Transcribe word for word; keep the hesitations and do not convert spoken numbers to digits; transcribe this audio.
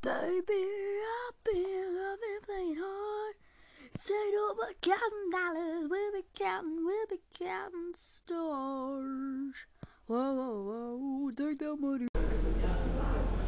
Baby, I've been loving playing hard. Say no but counting dollars. We'll be counting, we'll be counting stars. Whoa, whoa, whoa, take that money.